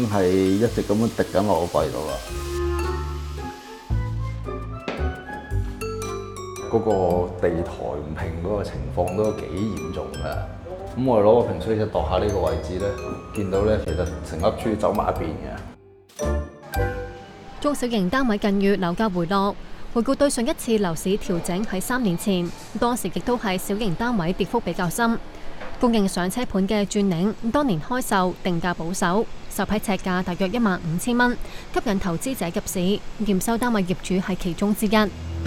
係一直咁樣滴緊落個櫃度啦。嗰個地台唔平嗰個情況都幾嚴重㗎。咁我哋攞個平水尺度下呢個位置咧，見到咧其實成粒珠走埋一邊嘅。 中小型單位近月樓價回落，回顧對上一次樓市調整喺3年前，當時亦都係小型單位跌幅比較深。供應上車盤嘅鑽嶺，當年開售定價保守，首批尺價大約15000蚊，吸引投資者入市。驗收單位業主係其中之一。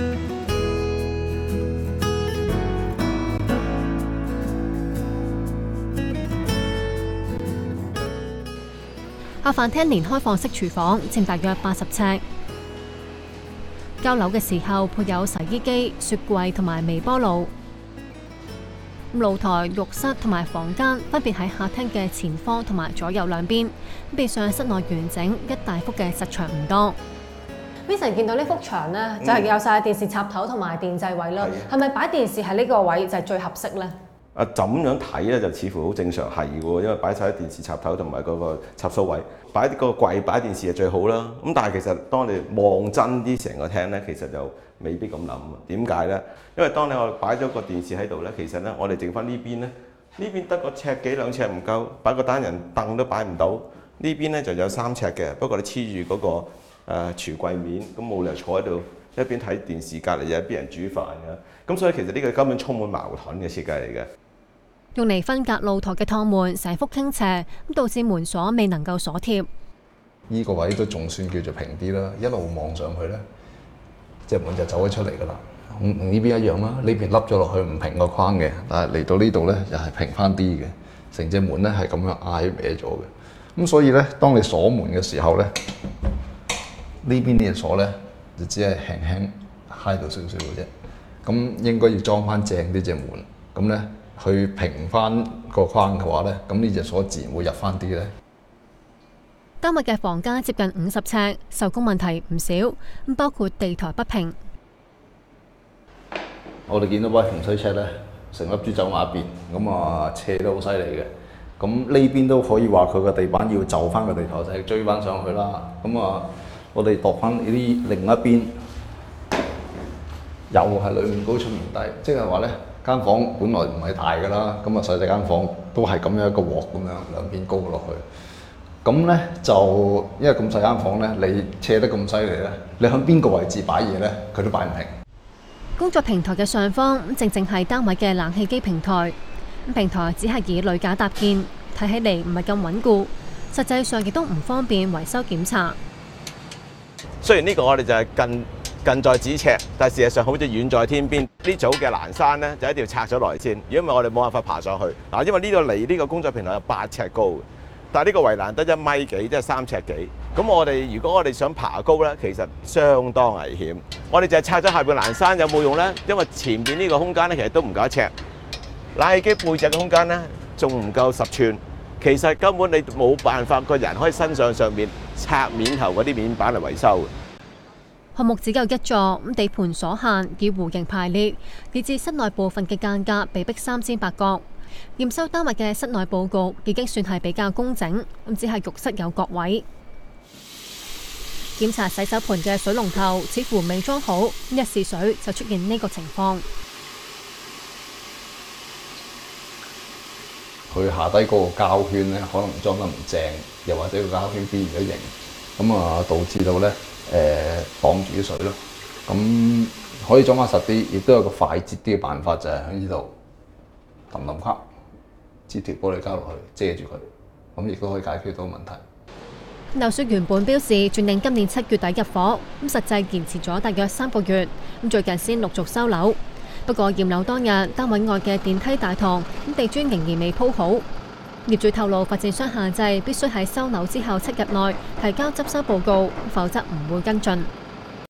客飯廳連開放式廚房，佔大約80尺。交樓嘅時候配有洗衣機、雪櫃同埋微波爐。露台、浴室同埋房間分別喺客廳嘅前方同埋左右兩邊，變相室內完整一大幅嘅實牆唔多。Vincent 見到呢幅牆呢，就係有晒電視插頭同埋電掣位啦，係咪擺電視喺呢個位就係最合適呢？ 怎樣睇咧就似乎好正常係喎，因為擺晒啲電視插頭同埋嗰個插蘇位，擺個櫃擺電視係最好啦。咁但係其實當你望真啲成個廳咧，其實就未必咁諗。點解咧？因為當你我擺咗個電視喺度咧，其實咧我哋剩翻呢邊咧，呢邊得個尺幾2尺唔夠，擺個單人凳都擺唔到。呢邊咧就有3尺嘅，不過你黐住嗰個櫥櫃面，咁冇理由坐喺度一邊睇電視，隔離有一邊人煮飯嘅。咁所以其實呢個根本充滿矛盾嘅設計嚟嘅。 用嚟分隔露台嘅趟門成幅傾斜，咁導致門鎖未能夠鎖貼。 呢個位都仲算叫做平啲啦，一路望上去咧，隻門就走咗出嚟㗎啦。同呢邊一樣啦，呢邊凹咗落去唔平個框嘅，但係嚟到呢度咧又係平翻啲嘅，成隻門咧係咁樣挨歪咗嘅。咁所以咧，當你鎖門嘅時候咧，呢邊呢隻鎖咧就只係輕輕揩到少少嘅啫。咁應該要裝翻正呢隻門，咁咧去平翻個框嘅話咧，咁呢隻鎖自然會入翻啲咧。 單位嘅房間接近50尺，受工問題唔少，包括地台不平。 我哋見到把平水尺咧，成粒珠走埋一邊，咁斜得好犀利嘅。咁呢邊都可以話佢個地板要就翻個地台仔追翻上去啦。我哋度翻呢啲另一邊，又係裏面高出面低，即係話咧間房本來唔係大㗎啦，細細間房都係咁樣一個鑊咁樣兩邊高落去。咁咧就因為咁細間房咧，你斜得咁犀利咧，你喺邊個位置擺嘢咧，佢都擺唔平。 工作平台嘅上方正係單位嘅冷氣機平台，平台只係以鋁架搭建，睇起嚟唔係咁穩固，實際上亦都唔方便維修檢查。 雖然呢個我哋就係近在咫尺，但係事實上好似遠在天邊。呢組嘅欄山咧就一定要拆咗落嚟先，如果唔係我哋冇辦法爬上去。嗱，因為呢度離呢個工作平台有8尺高，但係呢個圍欄得1米幾，即係3尺幾。咁如果我哋想爬高咧，其實相當危險。我哋就係拆咗下邊欄山有冇用咧？因為前邊呢個空間咧其實都唔夠1尺，冷氣機背脊嘅空間咧仲唔夠10寸。其實根本你冇辦法個人可以身上面拆面頭嗰啲面板嚟維修。 項目只有1座，地盤所限，以弧形排列，以至室內部分嘅間隔被逼3尖8角。驗收單位嘅室內佈局已經算係比較工整，只係浴室有角位。檢查洗手盆嘅水龍頭似乎未裝好，一試水就出現呢個情況。 佢下低嗰個膠圈咧，可能裝得唔正，又或者個膠圈變咗形，咁導致到咧擋住啲水咯。咁可以裝翻實啲，亦都有個快捷啲嘅辦法，就係喺呢度揼卡，擠條玻璃膠落去遮住佢，咁亦都可以解決到問題。 樓書原本標示鑽嶺今年7月底入伙，實際延遲咗大約3個月，最近先陸續收樓。不過驗樓當日，單位外嘅電梯大堂地磚仍然未鋪好。業主透露，發展商限制必須喺收樓之後7日內提交執收報告，否則唔會跟進。